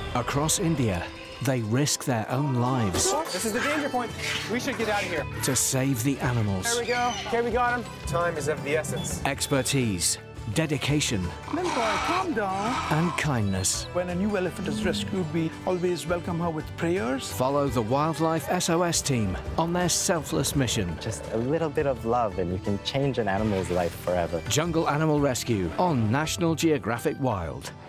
Across India, they risk their own lives This is the danger point. We should get out of here. to save the animals. There we go. Okay, we got him. Time is of the essence. Expertise, dedication, Little boy, calm down. and kindness. When a new elephant is rescued, we always welcome her with prayers. Follow the Wildlife SOS team on their selfless mission. Just a little bit of love and you can change an animal's life forever. Jungle Animal Rescue on National Geographic Wild.